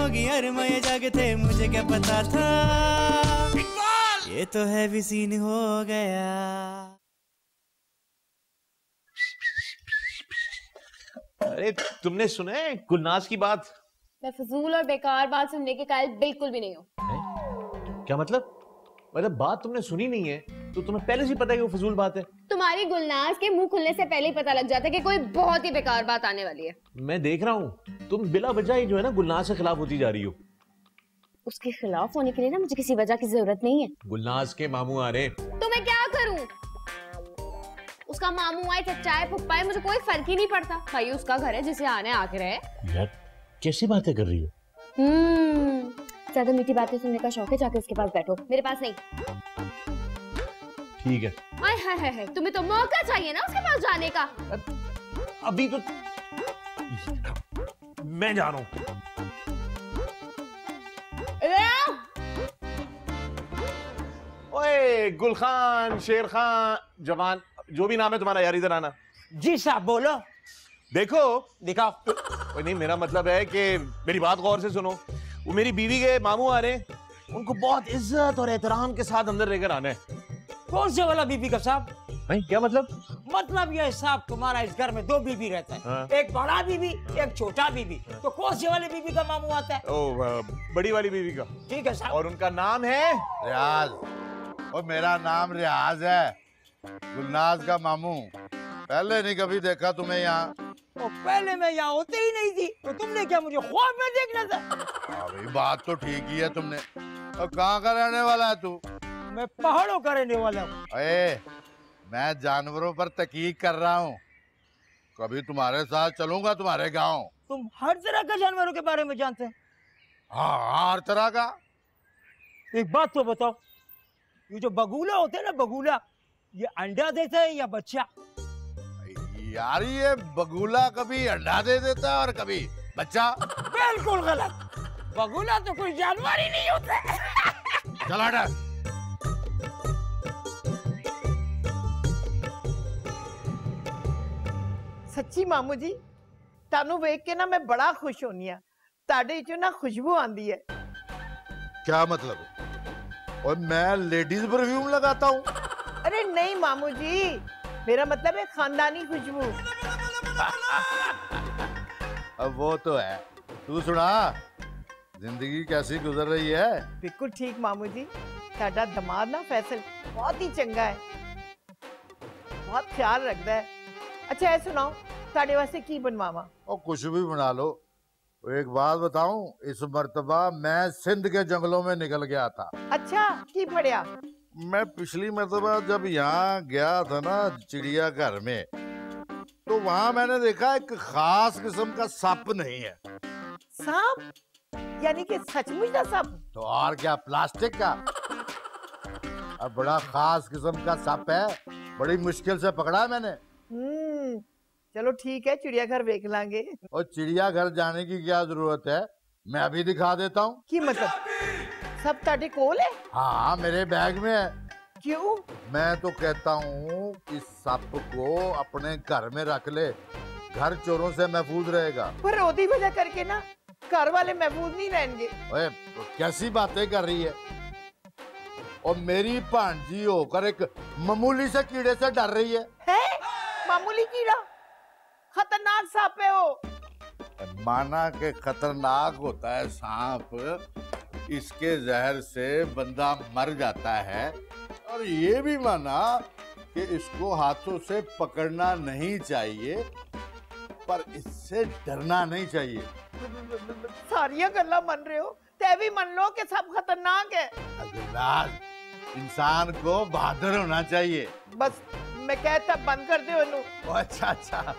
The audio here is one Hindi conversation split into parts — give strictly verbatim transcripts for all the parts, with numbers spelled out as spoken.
होगी अरमा ये जग थे, मुझे क्या पता था ये तो है भी सीन हो गया। अरे तुमने सुना है गुलनाज की बात? मैं फजूल और बेकार बात सुनने के कायल बिल्कुल भी नहीं हूँ। क्या मतलब? मतलब बात तुमने सुनी नहीं है तो तुम्हें पहले से पता है कि वो फजूल बात है? तुम्हारी गुलनाज के मुंह खुलने से पहले ही पता लग जाता है कि कोई बहुत ही बेकार बात आने वाली है। मैं देख रहा हूँ तुम बिला वजह ही जो है ना गुलनाज के खिलाफ होती जा रही हो। उसके खिलाफ होने के लिए ना मुझे किसी वजह की जरूरत नहीं है। गुलनाज के मामू आ रहे। तो मैं क्या करूं? उसका मामू आए चचा है फुप्पा है मुझे कोई फर्क ही नहीं पड़ता। भाई उसका घर है जिसे आने आके रहे। यार कैसी बातें कर रही हो? हम्म ज्यादा मीठी बातें सुनने का शौक है, जाके उसके पास बैठो, मेरे पास नहीं। ठीक है। हाय हाय हाय तुम्हें तो मौका चाहिए ना उसके पास जाने का। अभी तो मैं जा रहा हूँ। ओए गुलखान, शेर खान, जवान, जो भी नाम है तुम्हारा यार, इधर आना। जी साहब बोलो। देखो दिखाओ। नहीं मेरा मतलब है कि मेरी बात गौर से सुनो। वो मेरी बीवी के मामू आ रहे हैं, उनको बहुत इज्जत और एहतराम के साथ अंदर लेकर आना है। कौन से वाला बीबी का साहब? नहीं क्या मतलब? मतलब ये साहब तुम्हारा इस घर में दो बीबी रहता है। हाँ। एक बड़ा बीबी एक छोटा बीबी। हाँ। तो कौन से वाले बीबी का मामू आता है? ओ बड़ी वाली बीबी का। ठीक है साहब। और उनका नाम है रियाज। और मेरा नाम रियाज है, गुलनाज का मामू। पहले नहीं कभी देखा तुम्हें यहाँ। तो पहले मैं यहाँ होते ही नहीं थी, तो तुमने क्या मुझे ख्वाब में देखना था? अभी बात तो ठीक ही है तुमने। और कहाँ का रहने वाला है तू? मैं पहाड़ों का रहने वाला हूँ। अरे मैं जानवरों पर तहकीक कर रहा हूँ। कभी तुम्हारे साथ चलूंगा तुम्हारे गांव। तुम हर तरह का जानवरों के बारे में जानते हैं? हाँ हर तरह का। एक बात तो बताओ, ये जो बगुला होते हैं ना बगुला, ये अंडा देता है या बच्चा? यार ये बगुला कभी अंडा दे देता है और कभी बच्चा। बिल्कुल गलत। बगुला तो कोई जानवर ही नहीं होता। चला डर। सच्ची मामू जी तानू वेख के ना मैं बड़ा खुश होनी है। ताड़े चो ना खुशबू आंदी है। क्या मतलब? और मैं लेडीज परफ्यूम लगाता हूँ? अरे नहीं मामू जी, मेरा मतलब है खानदानी खुशबू। अब वो तो है। तू सुना, जिंदगी कैसी गुजर रही है? बिल्कुल ठीक मामू जी। ताड़ा दमाद ना फैसल बहुत ही चंगा है, बहुत ख्याल रखता है। अच्छा है सुनाओ, ताड़े वास्ते की बनवावा? और कुछ भी बना लो। एक बात बताऊं, इस मर्तबा मैं सिंध के जंगलों में निकल गया था। अच्छा की पढ़िया? मैं पिछली मर्तबा जब यहाँ गया था ना चिड़ियाघर में, तो वहाँ मैंने देखा एक खास किस्म का सांप नहीं है। सांप? यानी कि सचमुच का सांप? तो और क्या, प्लास्टिक का। अब बड़ा खास किस्म का सांप है, बड़ी मुश्किल से पकड़ा मैंने। हम्म चलो ठीक है, चिड़ियाघर देख लांगे। और चिड़ियाघर जाने की क्या जरूरत है, मैं अभी दिखा देता हूँ। की मतलब सब ताड़े कोल है? हाँ मेरे बैग में है। क्यों? मैं तो कहता हूँ इस सांप को अपने घर में रख ले, घर चोरों से महफूज रहेगा। पर ओदी वजह करके ना घर वाले महफूज नहीं रहेंगे। ओए तो कैसी बातें कर रही है? और मेरी भांजी होकर एक मामूली से कीड़े से डर रही है। है? मामूली कीड़ा? खतरनाक सांप है वो। माना के खतरनाक होता है सांप, इसके जहर से बंदा मर जाता है। और ये भी माना कि इसको हाथों से पकड़ना नहीं चाहिए, पर इससे डरना नहीं चाहिए। सारिया गल्ला मन रहे हो, ते भी मन लो कि सब खतरनाक है। अगलाज, इंसान को बहादुर होना चाहिए। बस मैं कहता बंद कर दे उन्हें। अच्छा अच्छा।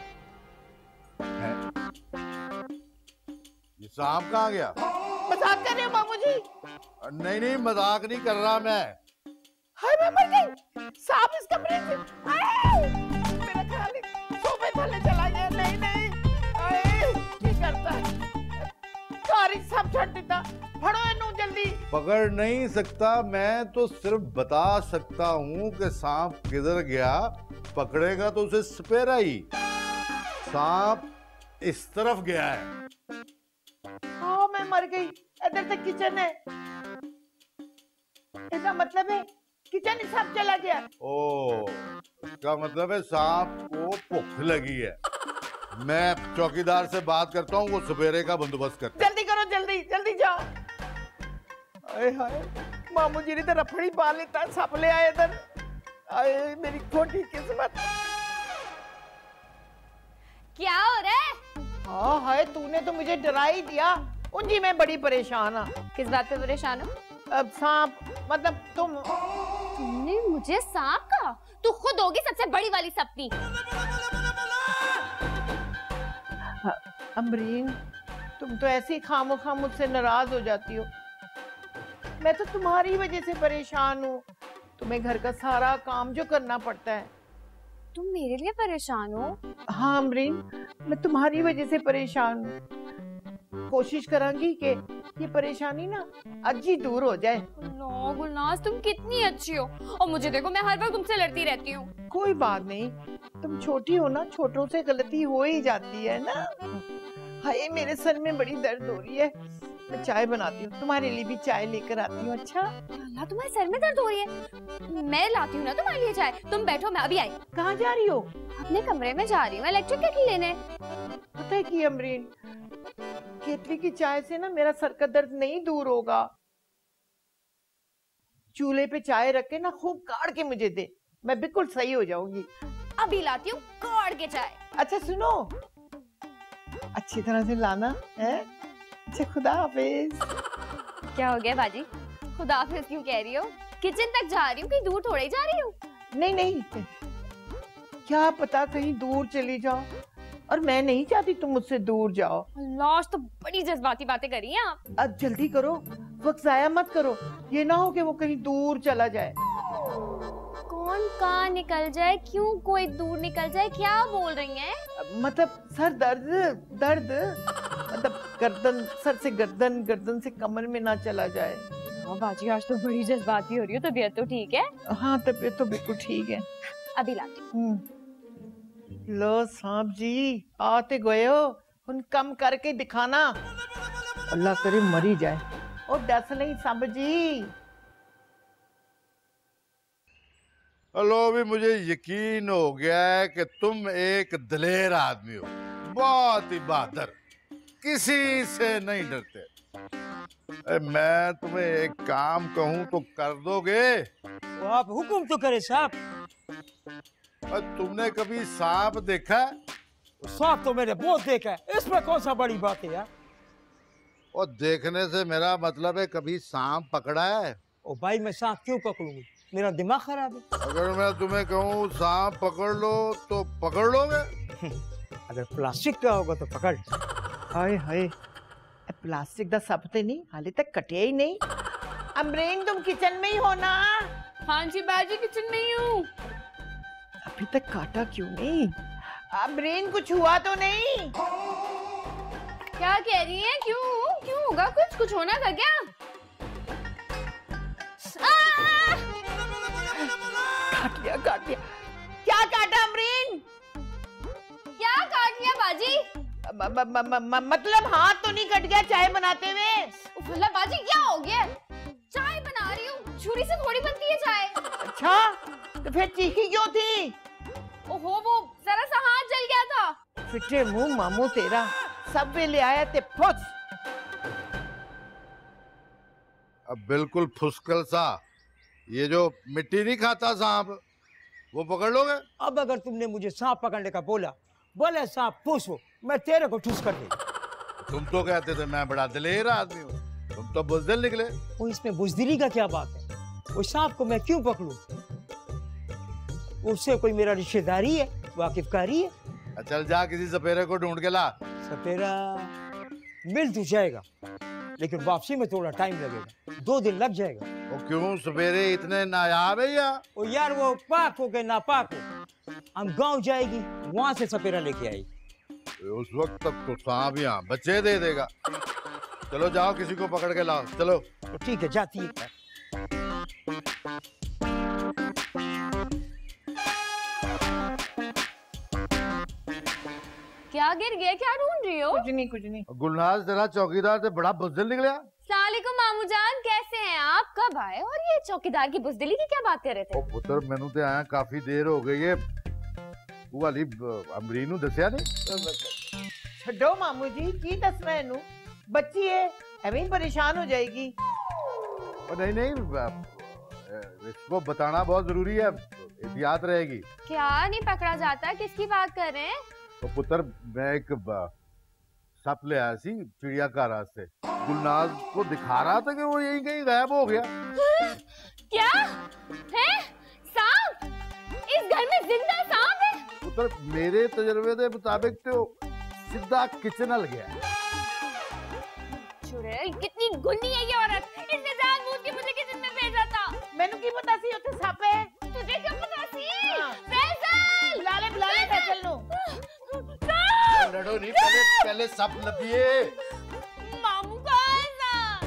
ये सांप कहाँ गया? मजाक कर रहे हो मामू जी? नहीं नहीं मजाक नहीं कर रहा मैं। हाय मैं मर गई। सांप इस कमरे से। मेरा ख्याल है सोफे थले चला गया। नहीं नहीं क्या करता है? सारी सब छट देता। फड़ो इन्हों जल्दी। पकड़ नहीं सकता मैं, तो सिर्फ बता सकता हूँ कि सांप किधर गया। पकड़ेगा तो उसे सपेरा ही। सांप इस तरफ गया है। हाँ मैं मर मर गई। इधर से किचन है, इसका मतलब है किचन ही सांप चला गया। ओ, इसका मतलब है सांप को भूख लगी है। मैं चौकीदार से बात करता हूँ, वो सवेरे का बंदोबस्त करता है। जल्दी करो, जल्दी जल्दी जाओ। अरे हाय, मामू जी ने तो रफड़ी पा लेता, सांप ले आए इधर। अरे मेरी खोटी किस्मत। क्या हो रहा है? हाँ हाय, तूने तो मुझे डरा ही दिया। उंजी मैं बड़ी परेशान हूँ। किस बात पे परेशान हो? अब सांप मतलब तुम तुमने मुझे सांप कहा? तू खुद होगी सबसे बड़ी वाली सपनी। अमरीन, तुम तो ऐसे ही खामोखा मुझसे नाराज हो जाती हो। मैं तो तुम्हारी वजह से परेशान हूँ। तुम्हें घर का सारा काम जो करना पड़ता है। तुम मेरे लिए परेशान हो? हाँ अमरीन, मैं तुम्हारी वजह से परेशान हूँ। कोशिश करूंगी कि ये परेशानी ना आज ही दूर हो जाए। नो गुलनाज, तुम कितनी अच्छी हो, और मुझे देखो मैं हर वक्त तुमसे लड़ती रहती हूँ। कोई बात नहीं, तुम छोटी हो ना, छोटों से गलती हो ही जाती है ना। हाय, मेरे सर में बड़ी दर्द हो रही है। मैं चाय बनाती हूँ, तुम्हारे लिए भी चाय लेकर आती हूँ। अच्छा? अल्लाह, तुम्हारे सर में दर्द हो रही है? मैं लाती हूँ ना तुम्हारे लिए चाय। तुम बैठो, मैं अभी आई। कहाँ जा रही हो? अपने कमरे में जा रही हूँ इलेक्ट्रिक केटल लेने। पता है कि अमरीन, केतली की चाय से ना मेरा सर का दर्द नहीं दूर होगा। चूल्हे पे चाय रख के ना खूब काढ़ के मुझे दे, मैं बिल्कुल सही हो जाऊंगी। अभी लाती हूँ काढ़ के चाय। अच्छा सुनो, अच्छी तरह से लाना है। अच्छा, खुदा हाफिज। क्या हो गया बाजी? खुदा हाफिज क्यों कह रही हो? किचन तक जा रही हूँ, कहीं दूर थोड़े जा रही हूँ। नहीं नहीं, क्या पता कहीं दूर चली जाओ, और मैं नहीं चाहती तुम मुझसे दूर जाओ। अल्लाह, तो बड़ी जज्बाती बातें कर रही हैं आप। अब जल्दी करो, वक्त जाया मत करो। ये ना हो कि वो कहीं दूर चला जाए। कौन कहाँ निकल जाए? क्यों कोई दूर निकल जाए? क्या बोल रही हैं? मतलब सर दर्द, दर्द मतलब गर्दन, सर से गर्दन, गर्दन से कमर में ना चला जाए। हाँ बाजी, आज तो बड़ी जज्बाती हो रही हो। तबीयत तो ठीक है? हाँ, तबीयत तो बिल्कुल ठीक है। अभी लाती हूँ। लो सांप जी, आते गए हो, उन कम करके दिखाना। अल्लाह करे मरी जाए। और डस नहीं सांप जी। हेलो, भी मुझे यकीन हो गया है कि तुम एक दलेर आदमी हो, बहुत ही बहादुर, किसी से नहीं डरते। अरे मैं तुम्हें एक काम कहूं तो कर दोगे? तो आप हुक्म तो करे साहब। और तुमने कभी सांप देखा है? सांप तो मैंने बहुत देखा है, इसमें कौन सा बड़ी बात है यार? और देखने से मेरा मतलब है कभी सांप पकड़ा है? ओ भाई, मैं सांप क्यों पकड़ूंगी? मेरा दिमाग खराब है। अगर मैं तुम्हें कहूँ सांप पकड़ लो तो पकड़ लोगे? अगर प्लास्टिक का होगा तो पकड़। हाय हाय, प्लास्टिक दा सप ते नहीं, हाले तक कटिया ही नहीं। अमरीन, तुम किचन में ही हो ना? हाँ जी बाजी, किचन में ही हूँ। अभी तक काटा क्यों नहीं? अमरीन, कुछ हुआ तो नहीं? क्या कह रही हैं? क्यों क्यों होगा कुछ? कुछ होना था क्या? काट लिया, काट लिया। क्या काटा अमरीन? क्या काट लिया बाजी? म, म, म, म, म, मतलब हाथ तो नहीं कट गया चाय बनाते हुए? उफला बाजी, क्या हो गया? चाय बना रही हूँ, छुरी से थोड़ी बनती है चाय। अच्छा, तो फिर चीखी क्यों थी? ओहो, वो जरा सा हाथ जल गया था। फिटे मुंह मामू तेरा, सब वे ले आया ते फुस। अब बिल्कुल फुसकल सा, ये जो मिट्टी नहीं खाता सांप, वो पकड़ लोगे? अब अगर तुमने मुझे सांप पकड़ने का बोला, बोले सांप पूछो, मैं तेरे को ठूस कर दूं। तुम तो कहते थे मैं बड़ा दिलेर आदमी हूँ, तुम तो बुज़दिल निकले। वो इसमें बुज़दिली का क्या बात है? वो सांप को मैं क्यों पकड़ूं? उससे कोई मेरा रिश्तेदारी है, वाकिफकारी है। चल जा, किसी सपेरे को ढूंढ के ला। सपेरा मिल तो जाएगा, लेकिन वापसी में थोड़ा टाइम लगेगा, दो दिन लग जाएगा। वो क्यों, सपेरे इतने नायाब है या? ओ यार, वो पाक हो के नापाक हो। हम गांव जाएगी, वहां से सपेरा लेके आएगी। उस वक्त तक तो सांप यहाँ बच्चे दे देगा। चलो जाओ, किसी को पकड़ के लाओ, चलो। तो ठीक है, जाती है। क्या गिर गया? क्या ढूंढ सुन रही हो? कुछ नहीं कुछ नहीं। गुलनाज तेरा चौकीदार से बड़ा बुज़दिल निकला। सलामुअलैकुम मामू जान, कैसे हैं आप? कब आए? और ये चौकीदार की बुज़दिली की क्या बात कर रहे थे? ओ पुत्र मैनू ते आया काफी देर हो गई है। वो वाली अमरीन नु दसिया नहीं। छड्डो मामू जी, की दसना है नू, बच्ची है एवं परेशान हो जाएगी। ओ नहीं नहीं, इसको बताना बहुत जरूरी है, एहतियात रहेगी। क्या नहीं पकड़ा जाता? किसकी बात कर रहे हैं? तो पुत्र मैं एक सप ले आया सी चिड़ियाघर से, गुलनाज को दिखा रहा था कि वो यहीं कहीं गायब हो गया। क्या है? सांप? इस घर में जिंदा सांप है? पुत्र मेरे तजर्बे के मुताबिक तो सीधा किचन हल गया। चुड़ैल, कितनी गुन्नी है ये औरत, इसने जानबूझ के मुझे किचन में भेजा था। मैनू की पता सी उत्थे सप है? तुझे क्या पता सी? हाँ। फैसल! बुला ले बुला ले फैसल नू। लड़ो नहीं, पहले पहले सप लपिए। मामू कहाँ है ना?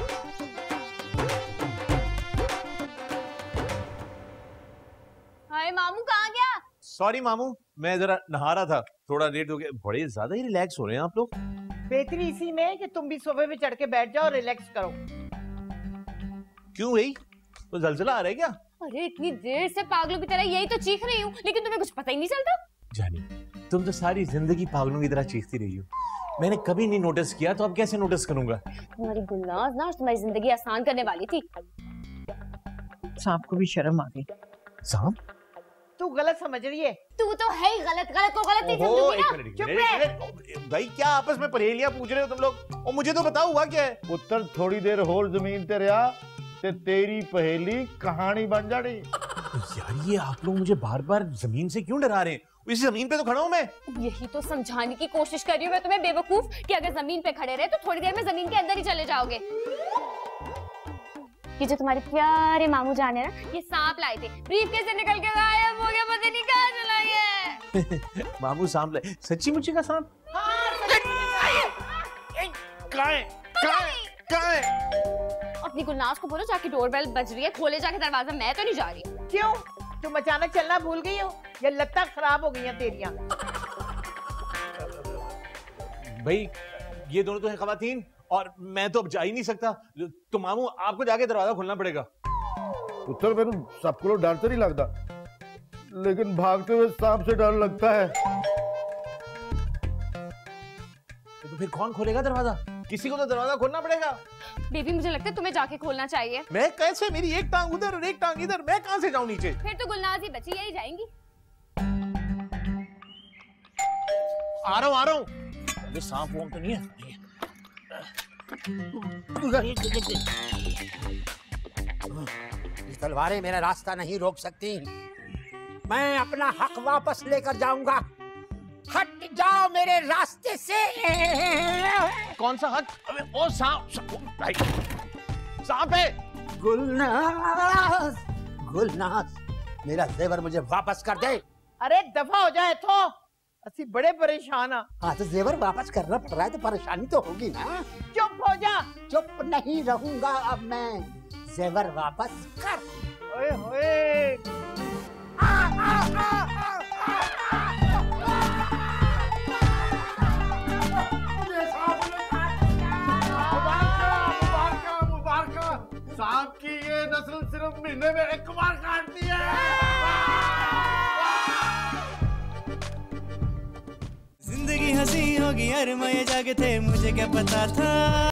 हाय मामू कहाँ गया? सॉरी मामू, मैं जरा नहा रहा था, थोड़ा लेट हो गया। बड़े ज्यादा ही रिलैक्स हो रहे हैं आप लोग। बेहतरी इसी में कि तुम भी सोफे पे चढ़ के बैठ जाओ और रिलैक्स करो। क्यों भाई, तो जलजला आ रहा है क्या? अरे इतनी देर से पागलों की तरह यही तो चीख रही हूँ, लेकिन तुम्हें कुछ पता ही नहीं चलता। जानी, तुम तो सारी जिंदगी पागलों की तरह चीखती रही हो, मैंने कभी नहीं नोटिस किया, तो अब कैसे नोटिस करूंगा? तुम्हारी गुलनाज ना तुम्हारी जिंदगी आसान करने वाली थी। सांप को भी शर्म आ गई। सांप? तू गलत समझ रही है। तू तो है ही गलत, गलत को गलत नहीं ओहो, समझूंगी एक ना। मिनट, एक चुप मिनट, एक मिनट। भाई क्या आपस में पहेलियां पूछ रहे हो तुम लोग? और मुझे तो बताओ हुआ क्या है? पुत्र थोड़ी देर होर जमीन ते रहा ते तेरी पहेली कहानी बन जानी। यार ये आप लोग मुझे बार बार जमीन से क्यों डरा रहे हैं? इसी जमीन पे तो खड़ा हूं मैं। यही तो समझाने की कोशिश कर रही हूँ मैं तुम्हें बेवकूफ, कि अगर जमीन पे खड़े रहे तो थोड़ी देर में जमीन के अंदर ही चले जाओगे। ये जो तुम्हारे प्यारे मामू जान है ना, ये सांप लाए थे, ब्रीफकेस से निकल के गायब हो गया, पता नहीं कहाँ चला गया। मामू सांप लाए? सच्ची मुच्ची का सांप? कहाँ है? कहाँ है? कहाँ है? अपनी गुलनाज को बोलो जाके डोरबेल बज रही है, खोले जाके दरवाजा, मैं तो नहीं जा रही। क्यों, तुम अचानक चलना भूल गई हो या लत्ता खराब हो गई हैं तेरियां? भाई ये दोनों तो हैं खवातीन, और मैं तो अब जा ही नहीं सकता, तो मामू आपको जाके दरवाजा खोलना पड़ेगा। पुत्र मेरे सबको डर तो नहीं लगता, लेकिन भागते हुए सांप से डर लगता है। तो फिर कौन खोलेगा दरवाजा? किसी को तो दरवाजा खोलना पड़ेगा। बेबी मुझे लगता है तुम्हें जाके खोलना चाहिए। मैं कैसे? मेरी एक टांग उधर और एक टांग इधर, मैं कहां से जाऊं नीचे? फिर तो गुलनाज ही बची, यही जाएंगी। आ रहा हूं, आ रहा हूं। ये सांप वाम तो नहीं है? ये तलवारें मेरा रास्ता नहीं रोक सकती, मैं अपना हक वापस लेकर जाऊंगा। हट जाओ मेरे रास्ते से। कौन सा हक? अबे ओ सांप, भाई सांप है। गुलनाज, गुलनाज, मेरा जेवर मुझे वापस कर दे। अरे दफा हो जाए तो, असि बड़े परेशान आ। हाँ तो जेवर वापस करना पड़ रहा है तो परेशानी तो होगी ना। चुप हो जा। चुप नहीं रहूंगा अब मैं, जेवर वापस कर। ओए होए। आ, आ, आ, आ, सांप की ये नस्ल सिर्फ महीने में एक बार काटती है। जिंदगी हंसी होगी यार, मैं जागे थे मुझे क्या पता था।